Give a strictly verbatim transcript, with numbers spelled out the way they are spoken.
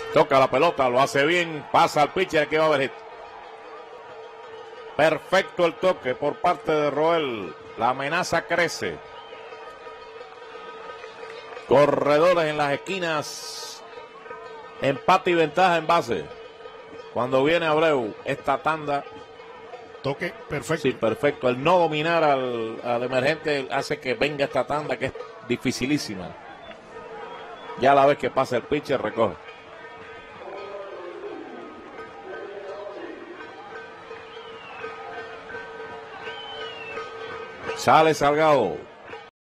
Toca la pelota, lo hace bien, pasa al pitcher que va a ver hit. Perfecto el toque por parte de Roel. La amenaza crece. Corredores en las esquinas. Empate y ventaja en base. Cuando viene Abreu, esta tanda. Toque perfecto. Sí, perfecto. El no dominar al, al emergente hace que venga esta tanda que es dificilísima. Ya a la vez que pasa el pitcher, recoge. Sale Salgado.